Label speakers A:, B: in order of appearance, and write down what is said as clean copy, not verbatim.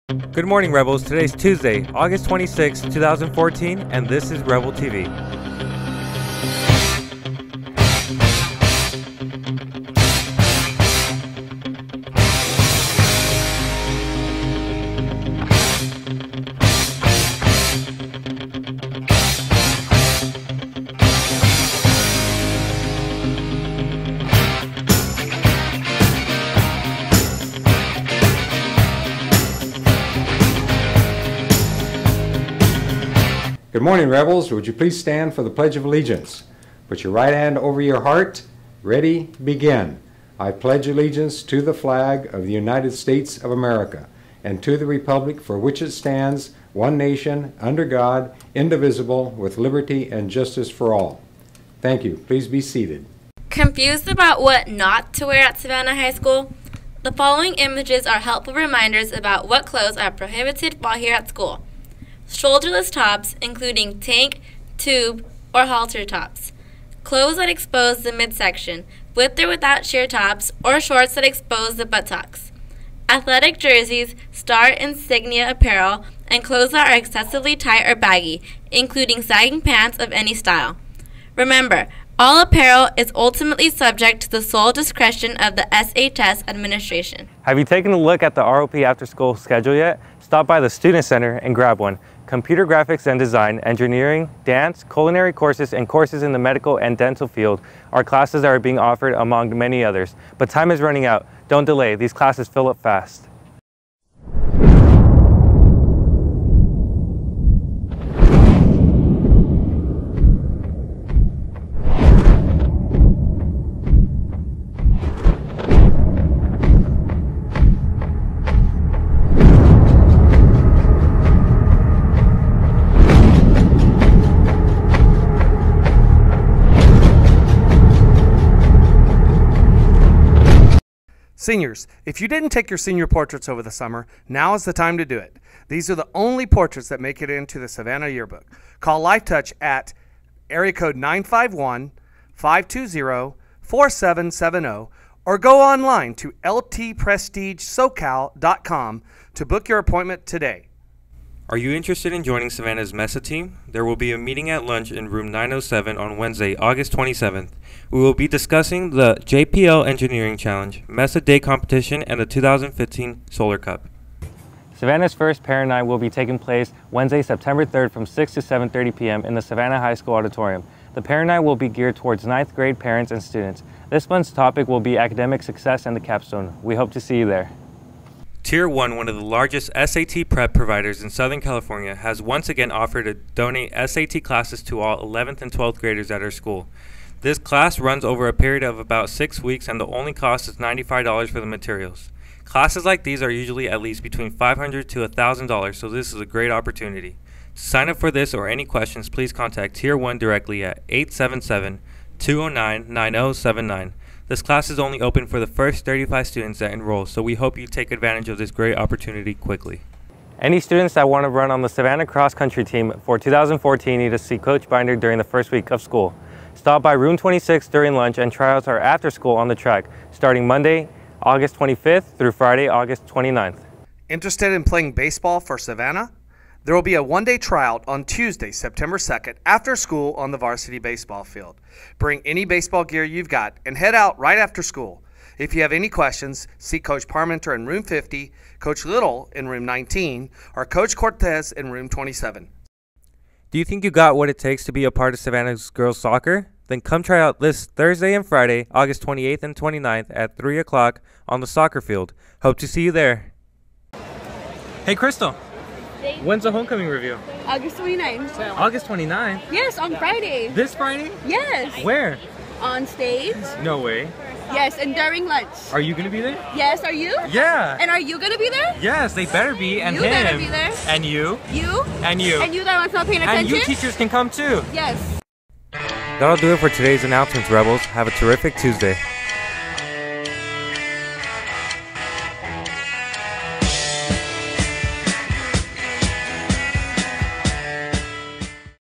A: Good morning, Rebels. Today's Tuesday, August 26, 2014, and this is Rebel TV.
B: Good morning, Rebels. Would you please stand for the Pledge of Allegiance? Put your right hand over your heart. Ready, begin. I pledge allegiance to the flag of the United States of America and to the republic for which it stands, one nation, under God, indivisible, with liberty and justice for all. Thank you. Please be seated.
C: Confused about what not to wear at Savanna High School? The following images are helpful reminders about what clothes are prohibited while here at school. Shoulderless tops, including tank, tube, or halter tops. Clothes that expose the midsection, with or without sheer tops, or shorts that expose the buttocks. Athletic jerseys, star insignia apparel, and clothes that are excessively tight or baggy, including sagging pants of any style. Remember, all apparel is ultimately subject to the sole discretion of the SHS administration.
A: Have you taken a look at the ROP after-school schedule yet? Stop by the Student Center and grab one. Computer graphics and design, engineering, dance, culinary courses, and courses in the medical and dental field are classes that are being offered among many others. But time is running out. Don't delay. These classes fill up fast.
D: Seniors, if you didn't take your senior portraits over the summer, now is the time to do it. These are the only portraits that make it into the Savanna yearbook. Call LifeTouch at area code 951-520-4770 or go online to ltprestigesocal.com to book your appointment today.
A: Are you interested in joining Savanna's MESA team? There will be a meeting at lunch in room 907 on Wednesday, August 27th. We will be discussing the JPL Engineering Challenge, MESA Day Competition, and the 2015 Solar Cup. Savanna's first parent night will be taking place Wednesday, September 3rd from 6 to 7:30 p.m. in the Savanna High School Auditorium. The parent night will be geared towards 9th grade parents and students. This month's topic will be academic success and the capstone. We hope to see you there. Tier 1, one of the largest SAT prep providers in Southern California, has once again offered to donate SAT classes to all 11th and 12th graders at our school. This class runs over a period of about 6 weeks, and the only cost is $95 for the materials. Classes like these are usually at least between $500 to $1,000, so this is a great opportunity. To sign up for this or any questions, please contact Tier 1 directly at 877-209-9079. This class is only open for the first 35 students that enroll, so we hope you take advantage of this great opportunity quickly. Any students that want to run on the Savanna cross country team for 2014 need to see Coach Binder during the first week of school. Stop by room 26 during lunch, and tryouts are after school on the track, starting Monday, August 25th through Friday, August 29th.
D: Interested in playing baseball for Savanna? There will be a one-day tryout on Tuesday, September 2nd, after school on the varsity baseball field. Bring any baseball gear you've got and head out right after school. If you have any questions, see Coach Parmenter in room 50, Coach Little in room 19, or Coach Cortez in room 27.
A: Do you think you got what it takes to be a part of Savanna's girls soccer? Then come try out this Thursday and Friday, August 28th and 29th at 3 o'clock on the soccer field. Hope to see you there. Hey, Crystal. When's the homecoming review?
E: August 29th.
A: August 29th?
E: Yes, on Friday.
A: This Friday?
E: Yes.
A: Where?
E: On stage.
A: No way.
E: Yes, and during lunch.
A: Are you going to be there?
E: Yes, are you?
A: Yeah.
E: And are you going to be there?
A: Yes, they better be. And
E: you
A: him.
E: better be there.
A: And you.
E: You.
A: And you.
E: And you that one's not paying attention?
A: And you teachers can come too.
E: Yes.
A: That'll do it for today's announcements, Rebels. Have a terrific Tuesday.